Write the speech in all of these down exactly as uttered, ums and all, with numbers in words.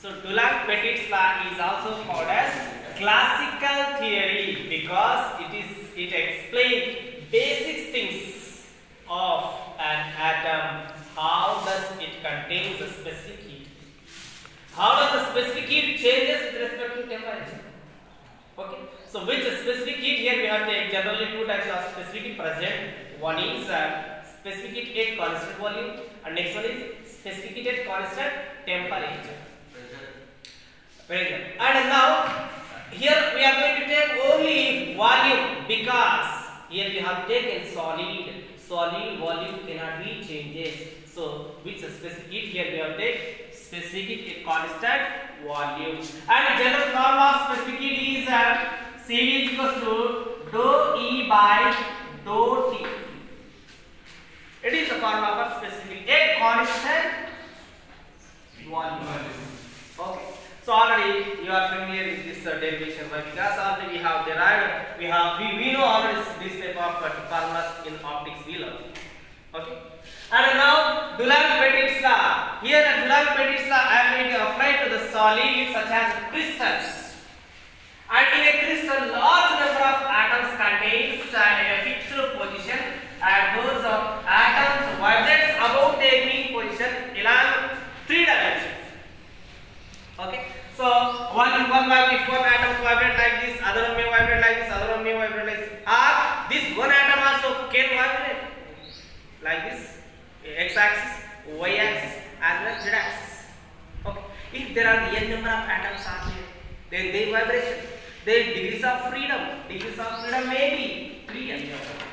So Dulac-Petit's law is also called as classical theory because it is it explains basic things of an atom. How does it contains a specific heat? How does the specific heat changes with respect to temperature? Okay. So which specific heat here we have take generally two types of specific heat present. One is uh, specific heat at constant volume, and next one is specific heat at constant temperature. Pressure. And now here we are going to take only volume because here we have taken solid. Solid volume cannot be changes. So which specific heat here we have taken specific heat at constant volume. And general formula of specific heat is uh, C V is equals to dou E by dou T. It is the formula for specific at constant volume. Okay. So already you are familiar with this uh, derivation, but because already we have derived, we have we, we know already this type of uh, formulas in optics we learn. Okay. And now Dulac-Petit's law. Here at Dulac-Petit's law I am going to apply to the solids such as crystals. And in a crystal, large number of atoms contains uh, in a fixed position, and those uh, atoms vibrates about their mean position along three dimensions. Okay. So one one if one atom vibrate like this, other one may vibrate like this, other one may vibrate like this. Or this one atom also can vibrate like this, x-axis, y-axis, as well as z-axis. Okay. If there are the n number of atoms are there, then their vibration, their degrees of freedom, degrees of freedom may be three n.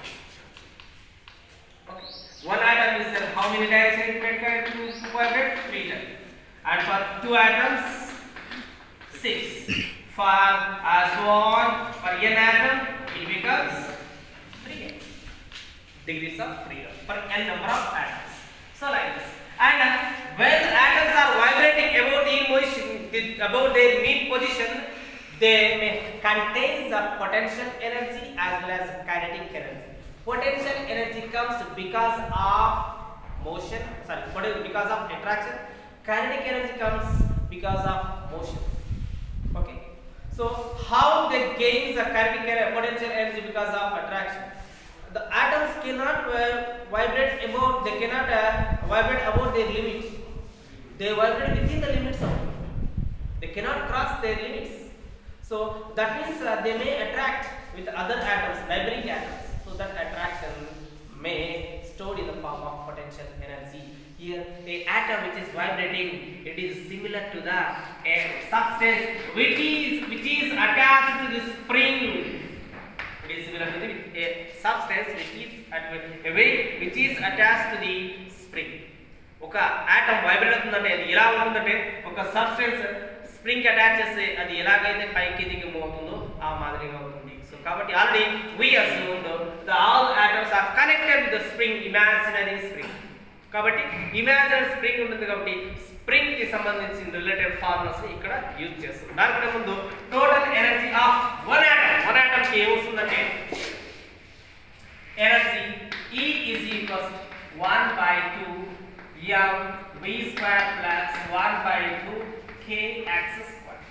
Okay. One atom is there. How many directions it can vibrate? Three n. And for two atoms, six. For as one for n atom, it becomes three n. Degrees of freedom for n number of atoms. So like this. And uh, when atoms are vibrating about the position, about their mean position, they may contain the potential energy as well as kinetic energy. Potential energy comes because of motion. Sorry, because of attraction. Kinetic energy comes because of motion. Okay. So how they gain the kinetic potential energy because of attraction? The atoms cannot uh, vibrate about. They cannot uh, vibrate about their limits. They vibrate within the limits of it. They cannot cross their limits. So that means uh, they may attract with other atoms, neighboring atoms. So that attraction may stored in the form of potential energy. Here, a atom which is vibrating, it is similar to the a substance which is which is attached to the spring. It is similar to the a substance which is at a way which is attached to the spring. ఒక atom vibrate అవుతుందంటే అది ఎలా ఉంటుందంటే ఒక substance spring attach చేస్తే అది ఎలాగైతే పైకి కిందికి మూవ్ అవుతుందో ఆ మాదిరిగా ఉంటుంది. సో కాబట్టి already we assumed the all atoms are connected with the spring, imaginary spring. కాబట్టి ఇమాజినరీ స్ప్రింగ్ ఉంటుంది కాబట్టి స్ప్రింగ్ కి సంబంధించిన రిలేటెడ్ ఫార్ములాస్ ని ఇక్కడ యూజ్ చేస్తాం. దానికన్నా ముందు total energy of one atom one atom కి ఏమొస్తుందంటే energy E is equals one by two m v square plus one by two k x square.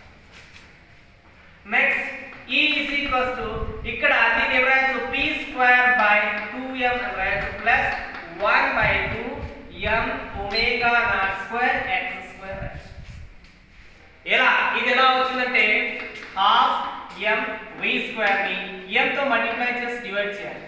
Next E is equals to ఇక్కడ దీన్ని ఏం రాయొచ్చు p square by two m రాయొచ్చు plus one by two m omega naught square x square. ఎలా ఇది ఎలా వచ్చిందంటే half m v square ని m తో మల్టిప్లై చేసి డివైడ్ చేయాలి.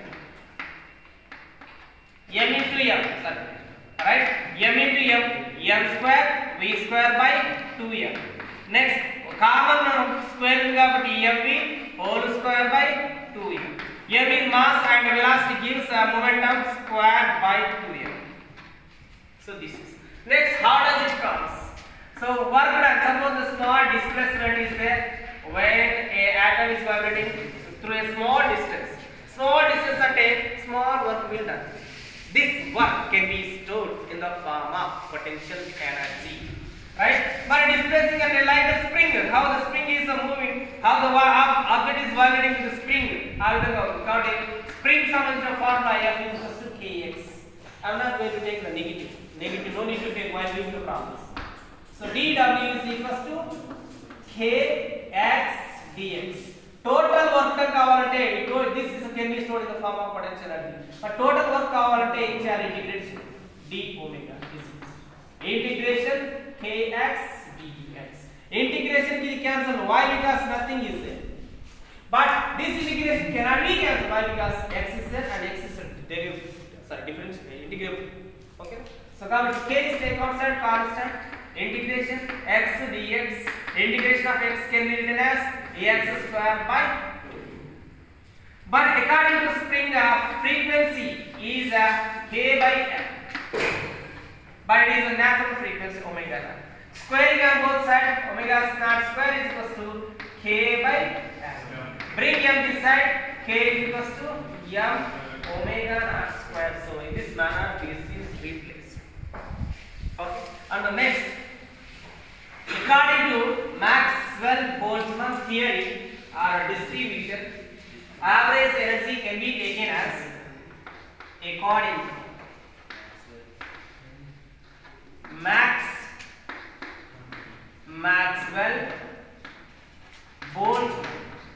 m into m, sorry, right? m into m, m square v square by two m. Next common square ఉంది కాబట్టి mv whole square by two m. m is mass and velocity gives a momentum square by two m. So this is. Next, how does it comes? So work done. Suppose a small displacement is there when a atom is vibrating through a small distance. Small distance at a small work will done. This work can be stored in the form of potential energy. Right? But displacing at a like a spring, how the spring is uh, moving, how the object is vibrating to the spring. How the spring summative formula F is equal to kx. I am not going to take the negative. Negative, no need to take while doing the problems. So So dW is equals to kx dx. Total work done కావాలంటే this is can be stored in the form of potential energy. But total work కావాలంటే ఏం చేయాలి? Integration d omega is integration kx dx. Integration ki cancel. Why? Because nothing is there. But this integration cannot be cancelled. Why? Because x is there and x is there. Sorry, difference integrable. Okay. So now k is take constant constant. Integration x dx. Integration of x can be written as ax square by two. But according to Springer, frequency is a k by m. But it is a natural frequency omega naught. Squaring on both sides, omega naught square is equals to k by m. Bring m this side, k is equals to m omega naught square. So in this manner, this is replaced. Okay. And the next, according to Maxwell-Boltzmann theory or distribution, average energy can be taken as according to Max Maxwell-Boltzmann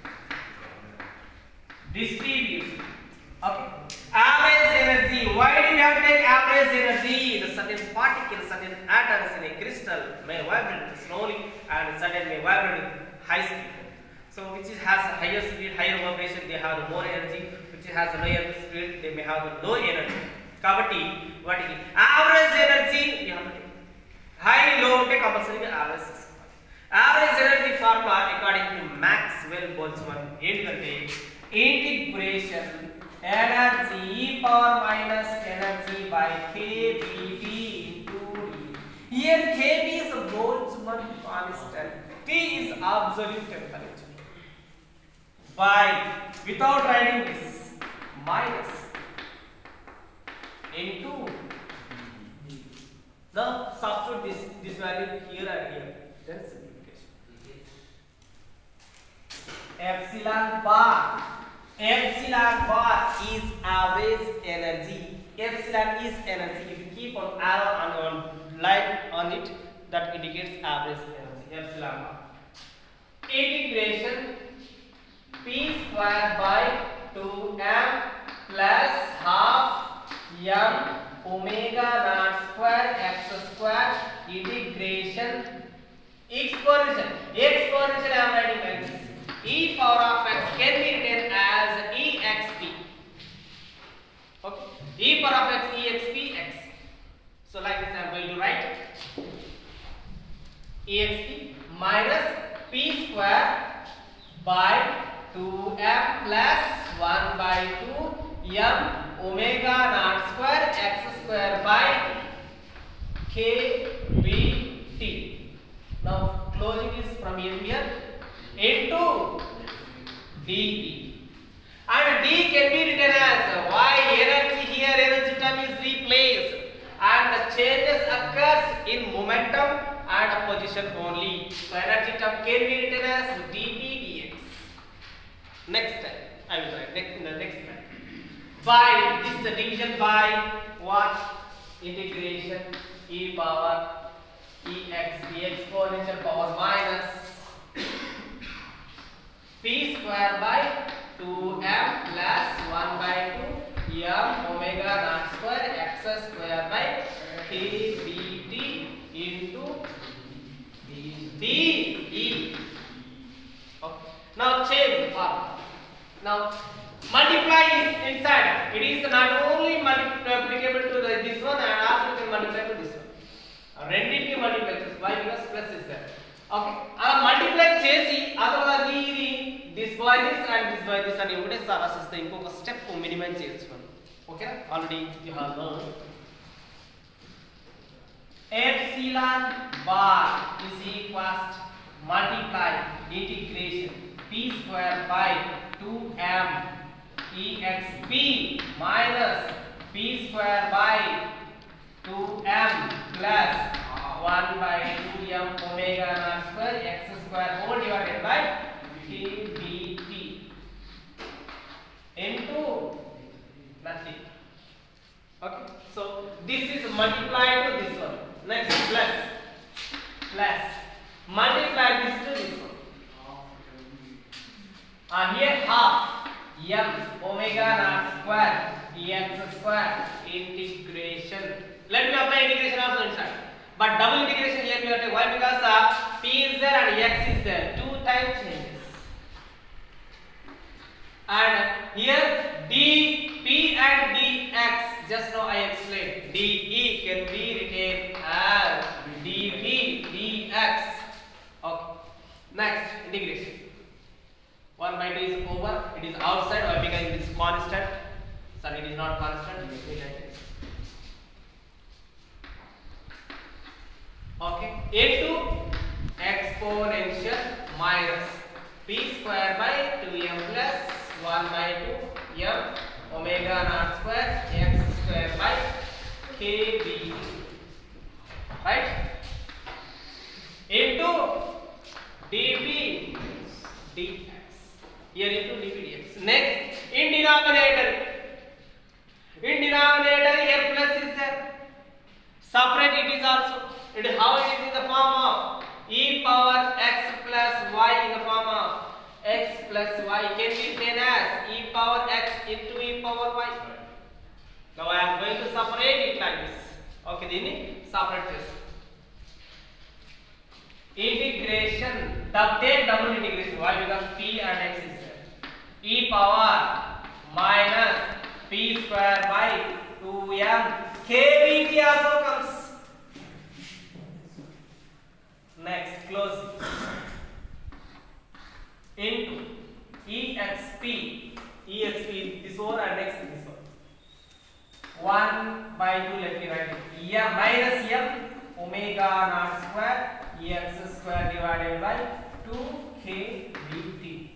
distribution. Okay. Average energy. Why do we have to take average energy? The certain particles, certain atoms in a crystal may vibrate slowly and certain may vibrate high speed. So which is has higher speed, higher vibration, they have the more energy. Which has a lower speed, they may have the low energy. Kabatti, what is average energy? We have to take high, low, take compulsory average. Average energy formula according to Maxwell-Boltzmann integration energy e power minus energy by kBT into d. Here kB is a Boltzmann constant, T is absolute temperature. By without writing this minus into now substitute this this value here and here. Then simplification. Epsilon bar. Epsilon bar is average energy. Epsilon is energy. If you keep on arrow and on line on it, that indicates average energy. Epsilon bar. Integration p square by two m plus half m omega naught square x square integration exponential. Exponential I am writing like this. E power of x can be written as exp. Okay. E power of x exp x. So like this I am going to write exp minus p square by two m plus one by two m omega naught square x square by kBT. Now closing is from here into dB. And d can be written as y energy. Here energy term is replaced and the changes occurs in momentum and position only. So energy term can be written as dB dx. Next time I will write next in the next time. By this is the division by what? Integration e power ex the exponential power minus p square by two m plus one by two m omega naught square x square by kBT into dE. Okay. Now change the form. Now multiply is inside. It is not only applicable to the, this one and also you can multiply to this one. Renditiki multiply chesi. Why? Because plus is there. Okay. Ala multiply chesi adavada didi this by this and this by this and ఒకటే రాసిస్తే ఇంకొక step minimise చేసుకోండి. ఓకేనా? Already you have learn. Epsilon bar is equals to multiply integration p square by two m exp minus p square by two m plus one by two m omega naught square x square whole divided by kBT into nothing. Okay, so this is multiplied to this one. Next plus. plus multiply this to this one. Uh, here half m omega naught square x square integration. Let me apply integration also inside. But double integration here we have to. Why? Because uh, p is there and x is there. Two time changes. And here dp and dx, just now I explained. De can be written as dp dx. Okay. Next integration. one by two is over. It is outside. Why? Because it is constant. Sorry, it is not constant. Okay. into exponential minus p square by two m plus one by two m omega naught square x square by kb, right, into dp dx, here into dp dx. Next, in denominator, in denominator here plus is there, separate it is also. It is how it is in the form of e power x plus y, in the form of x plus y can be written as e power x into e power y. Now I am going to separate it like this. Okay, then separate this. Integration, take double integration. Why? Because p and x is there. E power minus p square by two m kbt also comes. Next, close into exp, exp this one and next this one. one by two, let me write it. M minus m omega naught square x square divided by two kbt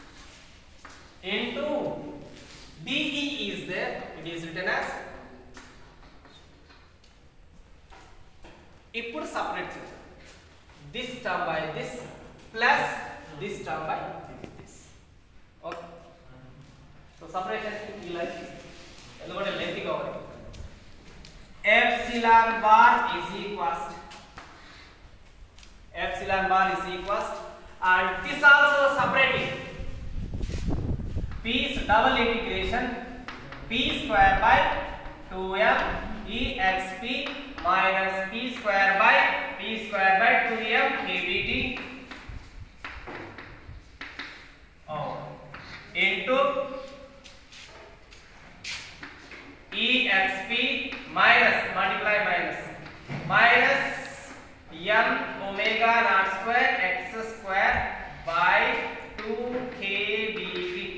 into de is there. It is written as. Ippudu separate this term by this plus this term by this. Okay. So separation is like this. Lengthy over. Epsilon bar is equals to epsilon bar is equals to, and this also separating. P is double integration p square by two m exp minus p square by p square by two m kbt oh, into exp minus multiply minus minus m omega naught square x square by two kbt.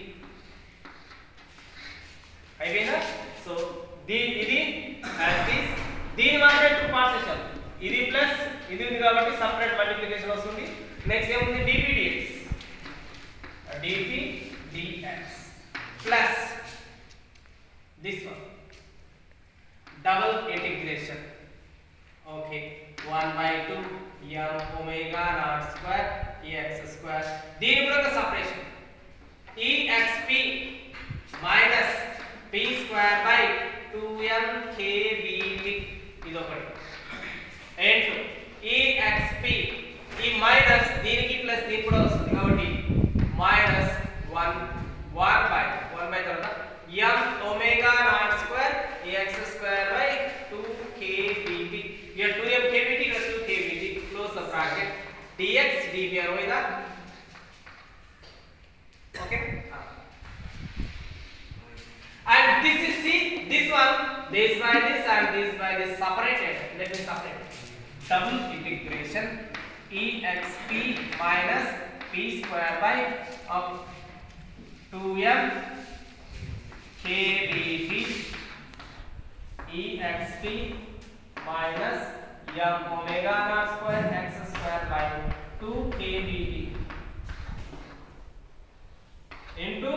అయిపోయిందా? So ఇది as this, దీని మాత్రమే two parts చేశాం. ఇది plus ఇది ఉంది కాబట్టి separate multiplication వస్తుంది. నెక్స్ట్ ఏముంది dp dx, dp dx plus this one double integration. Okay, one by two m omega naught square x square. దీని కూడా separation exp minus p square by two m kbt ఇది ఒకటి into exp ఈ minus దీనికి plus దీనికి కూడా వస్తుంది కాబట్టి minus one one by one by తర్వాత m omega naught square x square by two kbt. here two m kbt plus two kbt, close the bracket, dx dp అర్థమైందా? okay, and this is see this one, this by this and this by this separated. Let me separate. Double integration exp minus p square by of two m kbt exp minus m omega naught square x square by two kbt into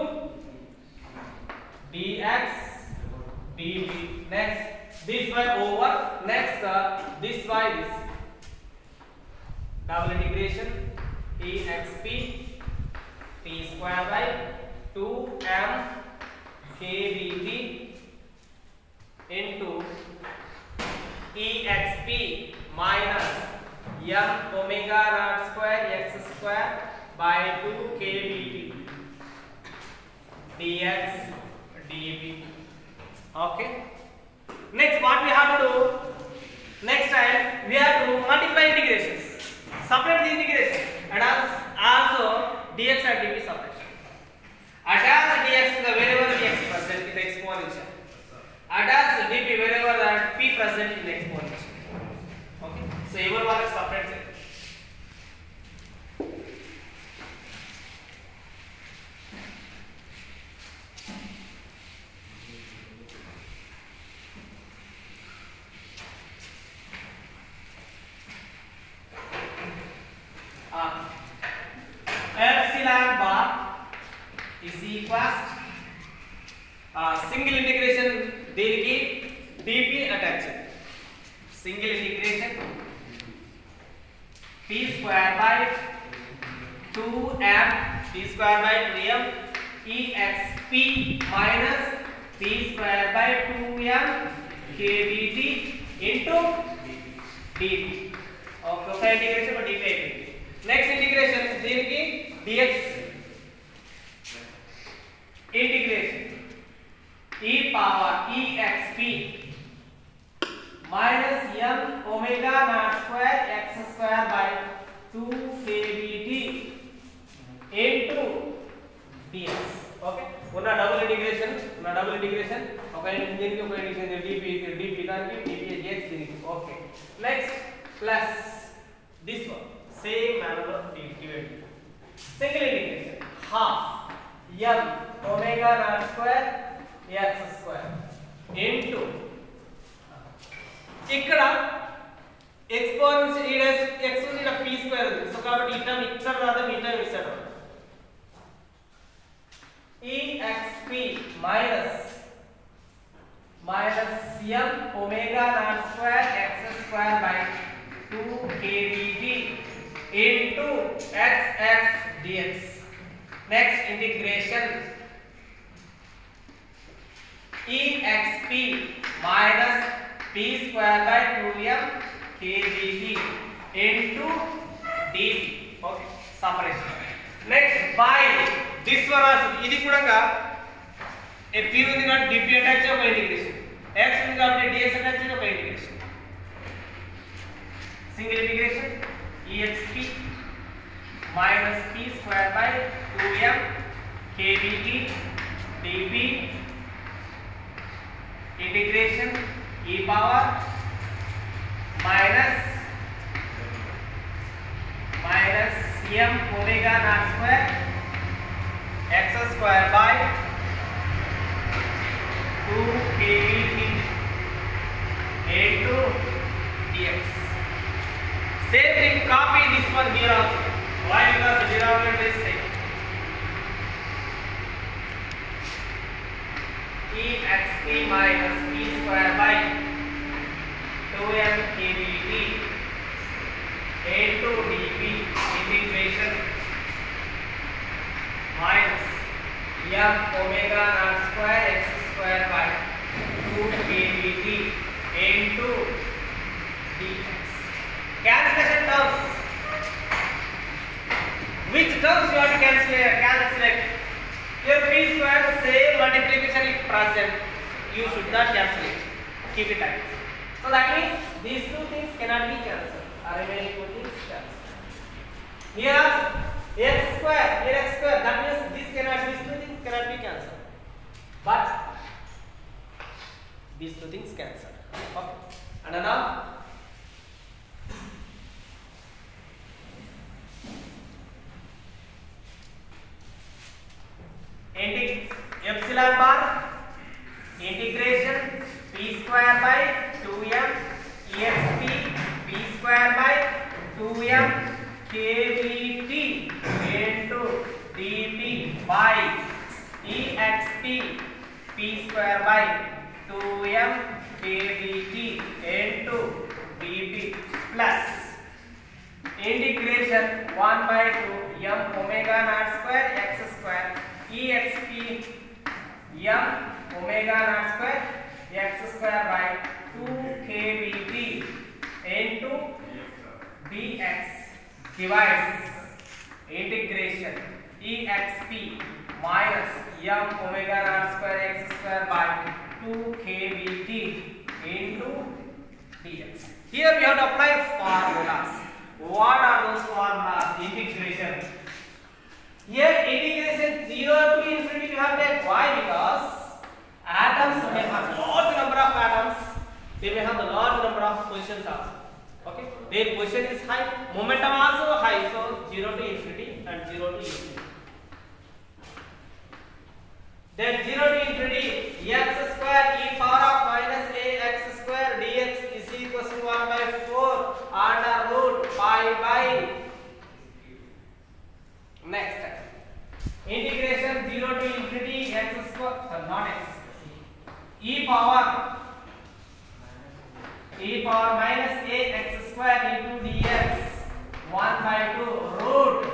dx dp. Next this by over, next uh, this by this, double integration exp p square by two m kbt into exp minus m omega naught square x square by two k b t dx dv. Okay. Next, what we have to do? Next time we have to multiply integrations. Separate the integration and also dx and dv separation. Attach dx to the wherever dx present in the exponential. Attach dp wherever that p present in the exponential. Okay. So everyone is separate. Uh, epsilon bar is equals uh, single integration దీనికి dp attached. Single integration p square by two m p square by two m exp minus p square by two m kbt into dp. Okay, ఒక integration ఒక dp అయిపోయింది. Next integration దీనికి dx integration e power exp minus m omega naught square x square by two kbt into dx. Okay, ఉన్న double integration ఉన్న double integration ఒక దీనికి ఒక integration dp dp దానికి dp dx దీనికి. Okay, next plus this one same manner of divided. Single integration half m omega naught square x square into ఇక్కడ exponential is x ఉంది ఇక్కడ p square ఉంది. So కాబట్టి ఈ టర్మ్ ఇక్కడ రాదా ఈ టర్మ్ ఇక్కడ రాదా exp minus minus m omega naught square x square by two kbt into x x dx. Next integration exp minus p square by two m kbt into dv. Okay, separation. Next by this one also ఇది కూడా a p ఉంది కాబట్టి dp attach ఒక integration, x ఉంది కాబట్టి dx attach ఒక integration. Single integration exp minus p square by two m kbt dp integration e power minus minus m omega naught square x square by two kbt into dx. Same thing, copy this one here also. Why? Because the denominator is same. exp minus p square by two m kbt into dp integration minus m omega naught square x square by two kbt into dx. Cancellation terms. Which terms you have to cancel? Cancel. Here p square same multiplication is present. You should not cancel it. Keep it tight. So that means these two things cannot be cancelled. Are remaining two things cancelled. Here x square, here x square. That means this cannot, these two things cannot be cancelled. But these two things cancelled. Okay. And now. Epsilon bar integration p square by two m exp p square by two m kbt into dp by exp p square by two m kbt into dp plus integration one by two m omega naught square x square exp m omega naught square x square by two kbt into dx divides integration exp minus m omega naught square x square by two k b t into dx. Here we have to apply formulas. What are those formulas? Integration. Here integration zero to infinity we have take. Why? Because atoms may have large number of atoms. They may have the large number of positions also. Okay. Their position is high. Momentum also high. So zero to infinity and zero to infinity. Then zero to infinity x square e power of minus a x square dx is equal to one by four under root pi by. Next integration zero to infinity x square, so not x square, e power e power minus a x square into dx one by two root.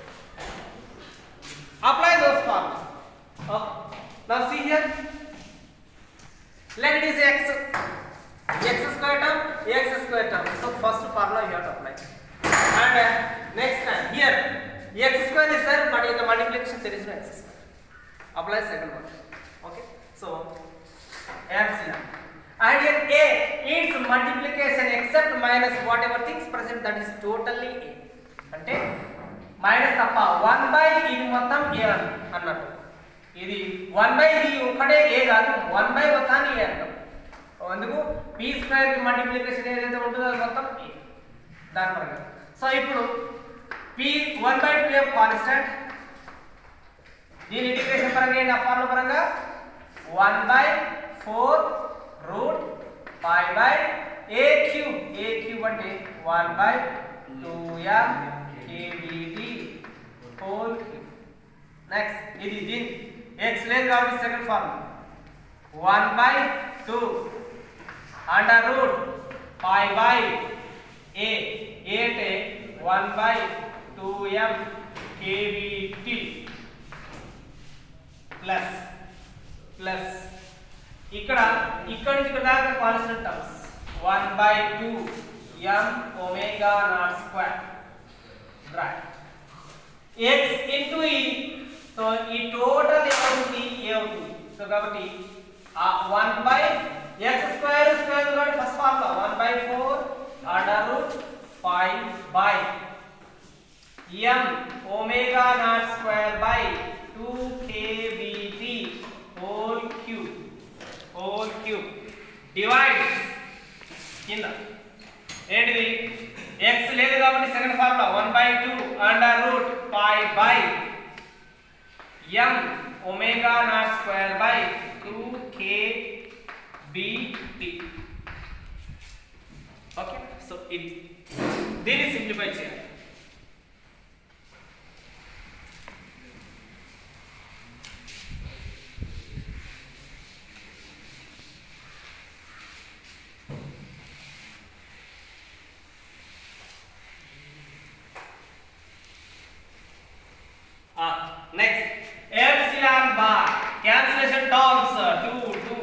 Apply those formulas. Okay. Now see here, let it is x x square term x square term. So first formula you have to apply, and uh, next time here x square is there, but in the multiplication there is no x square. Apply second one. Okay. So epsilon, and here a its multiplication except minus whatever things present, that is totally a. అంటే minus తప్ప one by ఇది మొత్తం a అన్నట్టు. ఇది one by ఇది ఒకటే a కాదు, one by మొత్తాన్ని a అంటాం. అందుకు p స్క్వేర్ కి మల్టిప్లికేషన్ ఏదైతే ఉంటుందో అది మొత్తం a దాని పరంగా. సో ఇప్పుడు p one by two f constant, దీని ఇంటిగ్రేషన్ పరంగా ఏంటి, ఆ ఫార్ములా పరంగా one by four root pi by a cube. a cube అంటే one by two m kbt whole cube. Next ఇది దీని x లేదు కాబట్టి second formula one by two under root pi by a. a అంటే one by two m kbt plus plus ఇక్కడ ఇక్కడ నుంచి ఇక్కడ దాకా constant terms one by two m omega naught square right x into e. So ఈ total ఏమవుతుంది a అవుతుంది. So కాబట్టి ఆ one by x square square కాబట్టి first formula one by four under root pi by m omega naught square by two kbt whole cube whole cube divides కింద ఏంటిది x లేదు కాబట్టి second formula one by two under root pi by m omega naught square by two kbt. Okay. So ఇది దీన్ని simplify చేయాలి. Uh, next epsilon bar cancellation terms uh, two two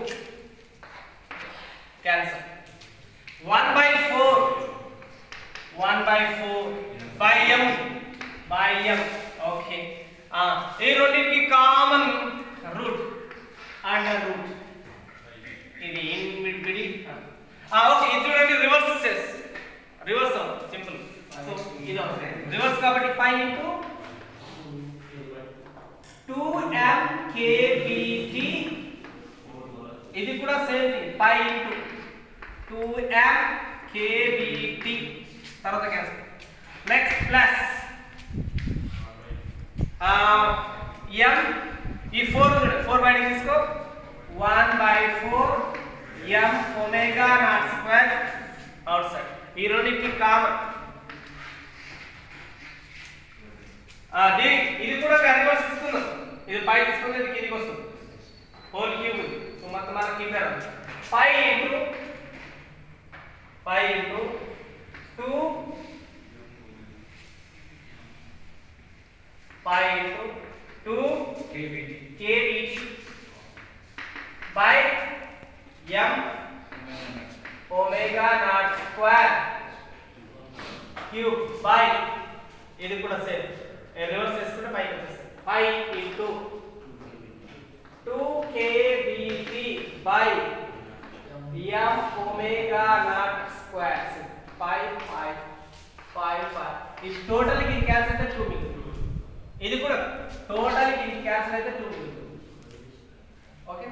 cancel one by four one by four by m by m. okay ah ee రెండింటికి common root under root ఇది in middle ah okay ఇది చూడండి reverse చేస్ reverse simple. So ఇది reverse కాబట్టి pi into two m kbt, ఇది కూడా same thing pi into two m kbt తర్వాత క్యాన్సిల్. నెక్స్ట్ ప్లస్ m ఈ four four బయటికి తీసుకో one by four m omega naught square outside. ఈ రెండింటికి కామన్ దీని ఇది కూడా రివర్స్ తీసుకుందాం. ఇది పై తీసుకుంటే ఇది కిందికి వస్తుంది హోల్ క్యూబ్. సో మొత్తం మనం cube pi into pi into two pi into two K B T K B T by m omega naught square cube by ఇది కూడా సేమ్ రివర్స్ చేసుకుంటే పైకి వచ్చేస్తుంది five into two k b t by m omega naught square five five five five ఇది total కి cancel అయితే two మిగులుతుంది ఇది కూడా టోటల్ కి క్యాన్సిల్ అయితే two మిగులుతుంది okay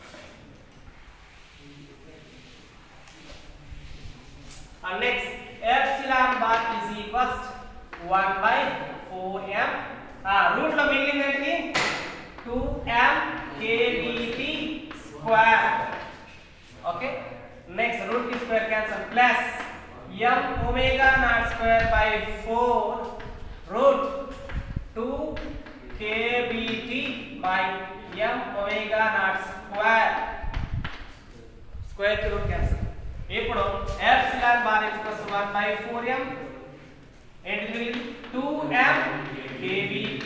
and next epsilon bar is equals one by four m ah root లో మిగిలింది ఏంటి two m k b t square okay next root ki square cancel plus m omega naught square by four root two k b t by m omega naught square square ki root cancel ఇప్పుడు epsilon bar is equals to one by four m and two m k b t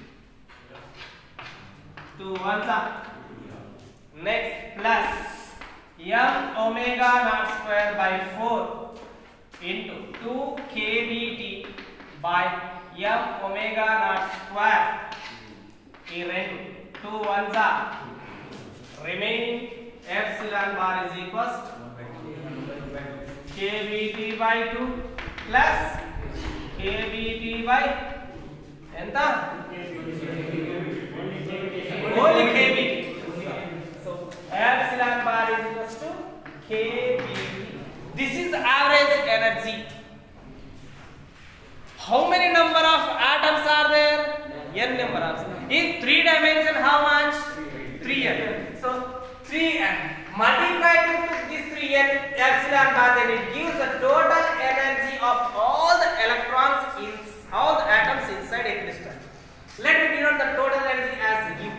two ones are next plus m omega naught square by four into two k b t by m omega naught square ఈ రెండు two ones are remaining epsilon bar is equals k b t by two plus k b t by ఎంత only k b t so epsilon bar is equals to k b t this is average energy how many number of atoms are there n number of in three dimension how much three n so three n multiplied with this three n epsilon bar then it gives the total energy of all the electrons in all the atoms inside a crystal let me denote the total energy as u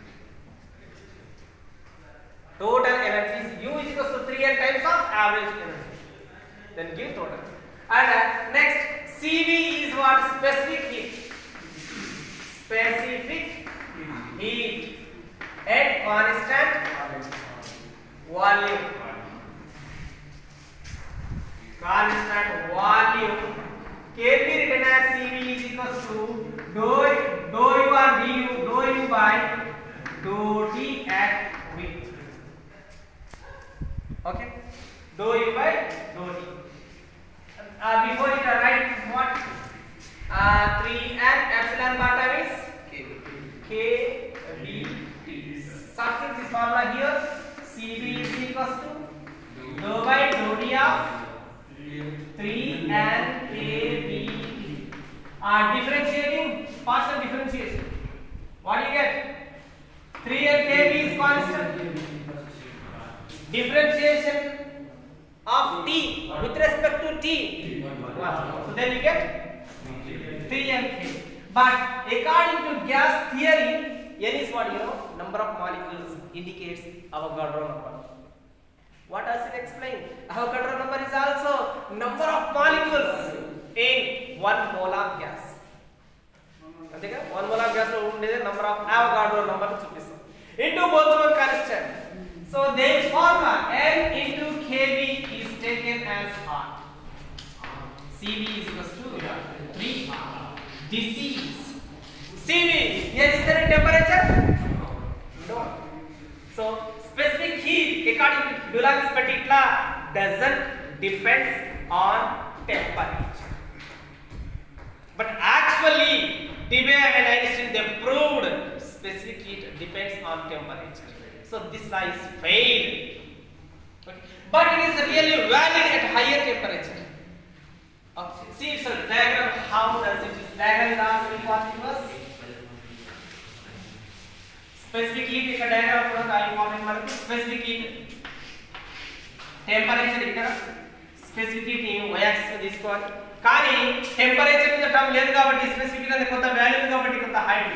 total energy is u is equal to three n times of average energy then give total and uh, next cv is what specific heat specific heat at constant volume constant volume can be written as cv is equals to dou dou u or du dou u by dou t at v okay dou u by dou t uh, before it I write what uh, three n epsilon bar is k b t substitute this formula here cv is equals to dou by dou t of three n k b t uh, differentiating partial differentiation what you get three n k b is constant differentiation of t with respect to t one so then you get three n k but according to gas theory n is what you know number of molecules indicates Avogadro number what does it explain Avogadro number is also number of molecules in one mole of gas అంతేగా one mole of gas లో ఉండేదే number of Avogadro number ని చూపిస్తాం into Boltzmann constant so their formula n into kb is taken as r cv is equals to three r this is cv here is the temperature no so specific heat according to Dulong's petit law doesn't depends on temperature but actually Debye and Einstein they proved specific heat depends on temperature so this law is failed okay. but it is really valid at higher temperature okay. see it's a diagram how does it is diagram is what it was specific heat ఇక్కడ diagram కూడా చాలా important మనకి specific heat temperature ఇక్కడ specific heat ని y axis గా తీసుకోవాలి కానీ temperature మీద టర్మ్ లేదు కాబట్టి స్పెసిఫిక్ హీట్ అనేది కొంత వాల్యూ కాబట్టి కొంత హైట్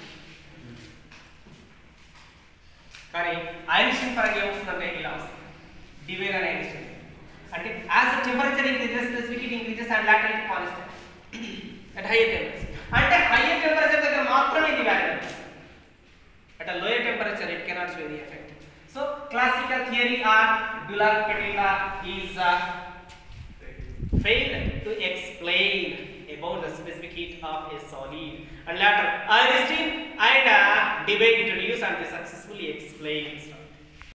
కానీ ఐన్స్టీన్ పరంగా ఏమొస్తుందంటే ఇలా వస్తుంది డివే అండ్ ఐన్స్టీన్ అంటే as the temperature increases specific heat increases and latent constant at higher temperature అంటే హైయర్ టెంపరేచర్ దగ్గర మాత్రమే ఇది value at a lower temperature it cannot show the effect so classical theory or Dulong petit law is uh, failed to explain about the specific heat of a solid. And later Einstein and uh, debate introduced and they successfully explained.